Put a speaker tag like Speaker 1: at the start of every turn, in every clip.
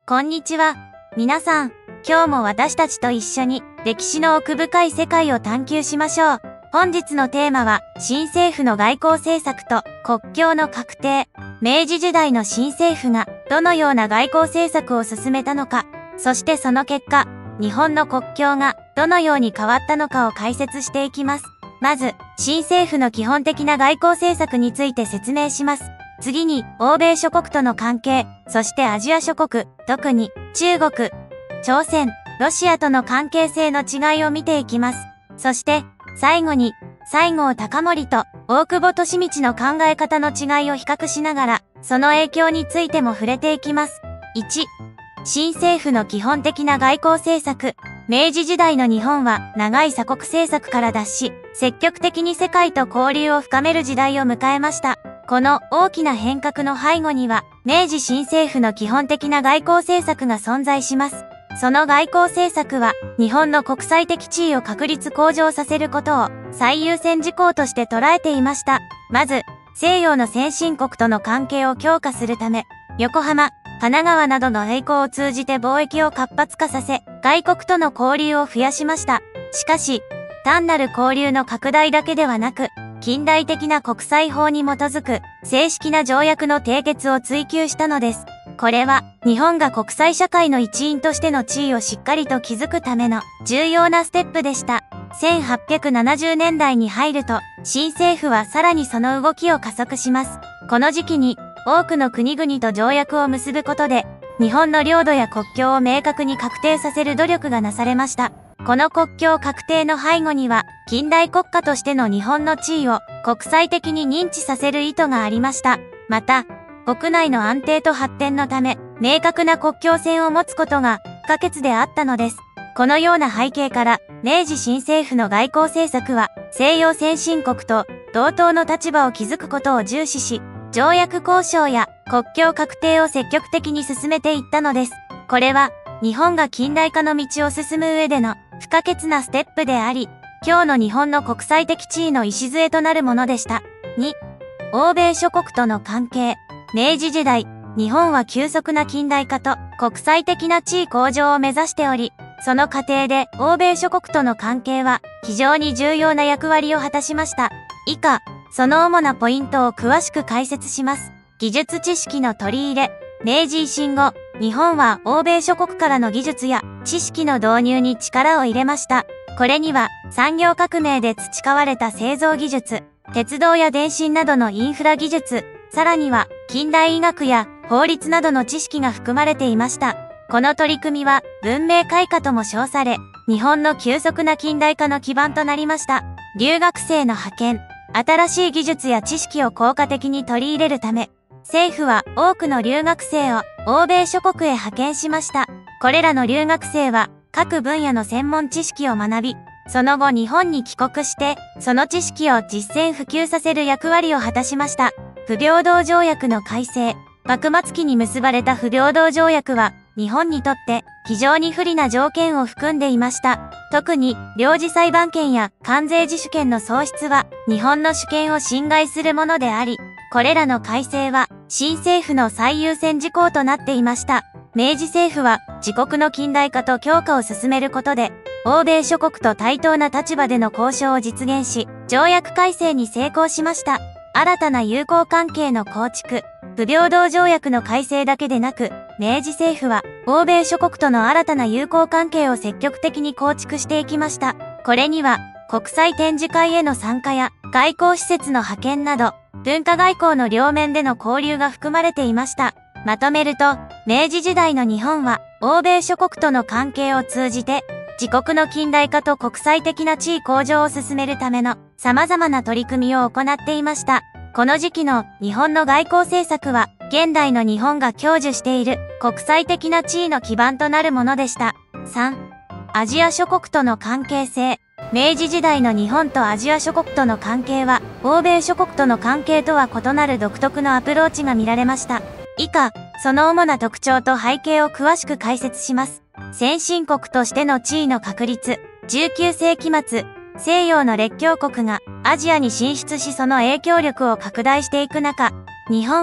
Speaker 1: こんにちは。皆さん、今日も私たちと一緒に歴史の奥深い世界を探求しましょう。本日のテーマは、新政府の外交政策と国境の画定。明治時代の新政府がどのような外交政策を進めたのか、そしてその結果、日本の国境がどのように変わったのかを解説していきます。まず、新政府の基本的な外交政策について説明します。次に、欧米諸国との関係、そしてアジア諸国、特に中国、朝鮮、ロシアとの関係性の違いを見ていきます。そして、最後に、西郷隆盛と大久保利通の考え方の違いを比較しながら、その影響についても触れていきます。1、新政府の基本的な外交政策。明治時代の日本は長い鎖国政策から脱し、積極的に世界と交流を深める時代を迎えました。この大きな変革の背後には、明治新政府の基本的な外交政策が存在します。その外交政策は、日本の国際的地位を確立向上させることを最優先事項として捉えていました。まず、西洋の先進国との関係を強化するため、横浜、神奈川などの栄光を通じて貿易を活発化させ、外国との交流を増やしました。しかし、単なる交流の拡大だけではなく、近代的な国際法に基づく正式な条約の締結を追求したのです。これは日本が国際社会の一員としての地位をしっかりと築くための重要なステップでした。1870年代に入ると新政府はさらにその動きを加速します。この時期に多くの国々と条約を結ぶことで日本の領土や国境を明確に確定させる努力がなされました。この国境確定の背後には、近代国家としての日本の地位を国際的に認知させる意図がありました。また、国内の安定と発展のため、明確な国境線を持つことが不可欠であったのです。このような背景から、明治新政府の外交政策は、西洋先進国と同等の立場を築くことを重視し、条約交渉や国境確定を積極的に進めていったのです。これは、日本が近代化の道を進む上での不可欠なステップであり、今日の日本の国際的地位の礎となるものでした。2、欧米諸国との関係。明治時代、日本は急速な近代化と国際的な地位向上を目指しており、その過程で欧米諸国との関係は非常に重要な役割を果たしました。以下、その主なポイントを詳しく解説します。技術知識の取り入れ。明治維新後、日本は欧米諸国からの技術や知識の導入に力を入れました。これには産業革命で培われた製造技術、鉄道や電信などのインフラ技術、さらには近代医学や法律などの知識が含まれていました。この取り組みは文明開化とも称され、日本の急速な近代化の基盤となりました。留学生の派遣、新しい技術や知識を効果的に取り入れるため、政府は多くの留学生を欧米諸国へ派遣しました。これらの留学生は各分野の専門知識を学び、その後日本に帰国して、その知識を実践普及させる役割を果たしました。不平等条約の改正。幕末期に結ばれた不平等条約は、日本にとって非常に不利な条件を含んでいました。特に、領事裁判権や関税自主権の喪失は、日本の主権を侵害するものであり、これらの改正は、新政府の最優先事項となっていました。明治政府は、自国の近代化と強化を進めることで、欧米諸国と対等な立場での交渉を実現し、条約改正に成功しました。新たな友好関係の構築。不平等条約の改正だけでなく、明治政府は、欧米諸国との新たな友好関係を積極的に構築していきました。これには、国際展示会への参加や、外交施設の派遣など、文化外交の両面での交流が含まれていました。まとめると、明治時代の日本は、欧米諸国との関係を通じて、自国の近代化と国際的な地位向上を進めるための様々な取り組みを行っていました。この時期の日本の外交政策は、現代の日本が享受している国際的な地位の基盤となるものでした。3、アジア諸国との関係性。明治時代の日本とアジア諸国との関係は、欧米諸国との関係とは異なる独特のアプローチが見られました。以下、その主な特徴と背景を詳しく解説します。先進国としての地位の確立。19世紀末、西洋の列強国がアジアに進出しその影響力を拡大していく中、日本は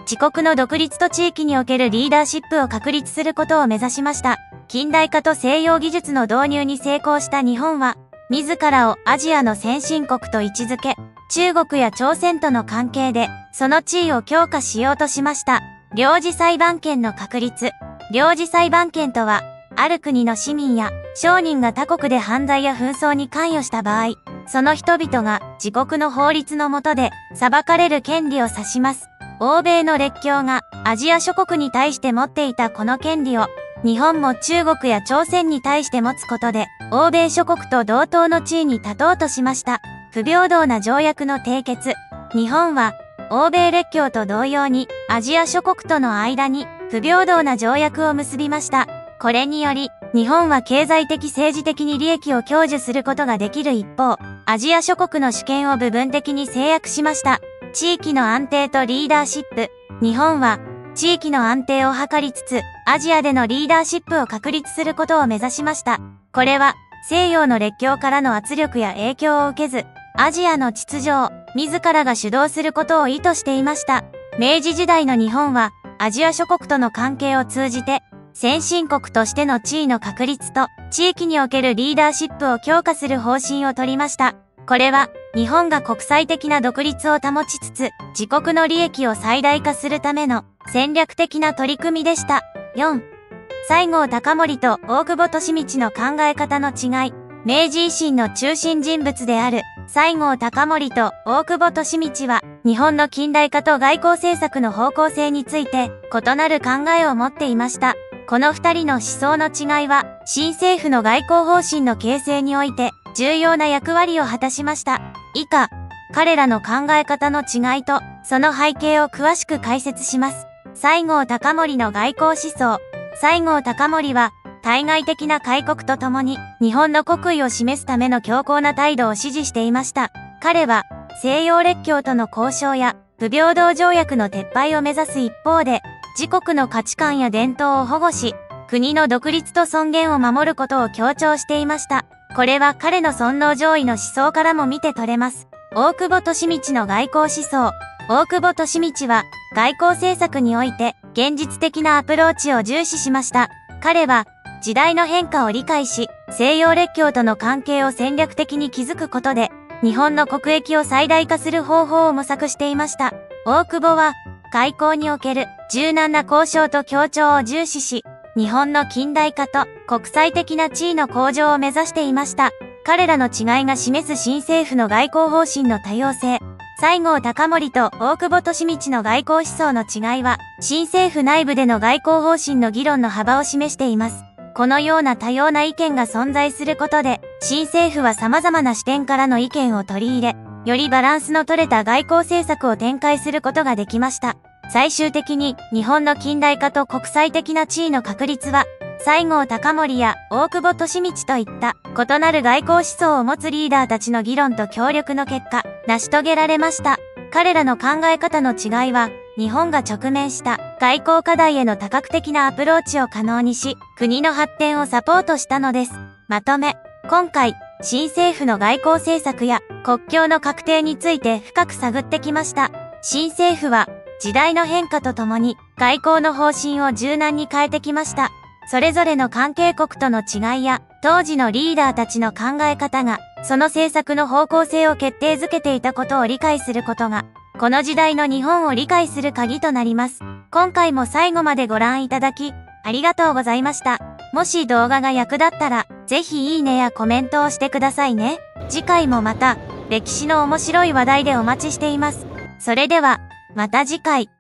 Speaker 1: 自国の独立と地域におけるリーダーシップを確立することを目指しました。近代化と西洋技術の導入に成功した日本は、自らをアジアの先進国と位置づけ、中国や朝鮮との関係で、その地位を強化しようとしました。領事裁判権の確立。領事裁判権とは、ある国の市民や商人が他国で犯罪や紛争に関与した場合、その人々が自国の法律の下で裁かれる権利を指します。欧米の列強がアジア諸国に対して持っていたこの権利を、日本も中国や朝鮮に対して持つことで、欧米諸国と同等の地位に立とうとしました。不平等な条約の締結。日本は、欧米列強と同様に、アジア諸国との間に不平等な条約を結びました。これにより、日本は経済的政治的に利益を享受することができる一方、アジア諸国の主権を部分的に制約しました。地域の安定とリーダーシップ。日本は、地域の安定を図りつつ、アジアでのリーダーシップを確立することを目指しました。これは、西洋の列強からの圧力や影響を受けず、アジアの秩序を自らが主導することを意図していました。明治時代の日本は、アジア諸国との関係を通じて、先進国としての地位の確立と、地域におけるリーダーシップを強化する方針を取りました。これは、日本が国際的な独立を保ちつつ、自国の利益を最大化するための戦略的な取り組みでした。4. 西郷隆盛と大久保利通の考え方の違い。明治維新の中心人物である西郷隆盛と大久保利通は、日本の近代化と外交政策の方向性について異なる考えを持っていました。この二人の思想の違いは、新政府の外交方針の形成において重要な役割を果たしました。以下、彼らの考え方の違いと、その背景を詳しく解説します。西郷隆盛の外交思想。西郷隆盛は、対外的な開国とともに、日本の国威を示すための強硬な態度を支持していました。彼は、西洋列強との交渉や、不平等条約の撤廃を目指す一方で、自国の価値観や伝統を保護し、国の独立と尊厳を守ることを強調していました。これは彼の尊王攘夷の思想からも見て取れます。大久保利通の外交思想。大久保利通は、外交政策において、現実的なアプローチを重視しました。彼は、時代の変化を理解し、西洋列強との関係を戦略的に築くことで、日本の国益を最大化する方法を模索していました。大久保は、外交における柔軟な交渉と協調を重視し、日本の近代化と国際的な地位の向上を目指していました。彼らの違いが示す新政府の外交方針の多様性。西郷隆盛と大久保利通の外交思想の違いは、新政府内部での外交方針の議論の幅を示しています。このような多様な意見が存在することで、新政府は様々な視点からの意見を取り入れ、よりバランスの取れた外交政策を展開することができました。最終的に、日本の近代化と国際的な地位の確立は、西郷隆盛や大久保利通といった異なる外交思想を持つリーダーたちの議論と協力の結果、成し遂げられました。彼らの考え方の違いは、日本が直面した外交課題への多角的なアプローチを可能にし、国の発展をサポートしたのです。まとめ、今回、新政府の外交政策や国境の画定について深く探ってきました。新政府は、時代の変化とともに外交の方針を柔軟に変えてきました。それぞれの関係国との違いや、当時のリーダーたちの考え方が、その政策の方向性を決定づけていたことを理解することが、この時代の日本を理解する鍵となります。今回も最後までご覧いただき、ありがとうございました。もし動画が役立ったら、ぜひいいねやコメントをしてくださいね。次回もまた、歴史の面白い話題でお待ちしています。それでは、また次回。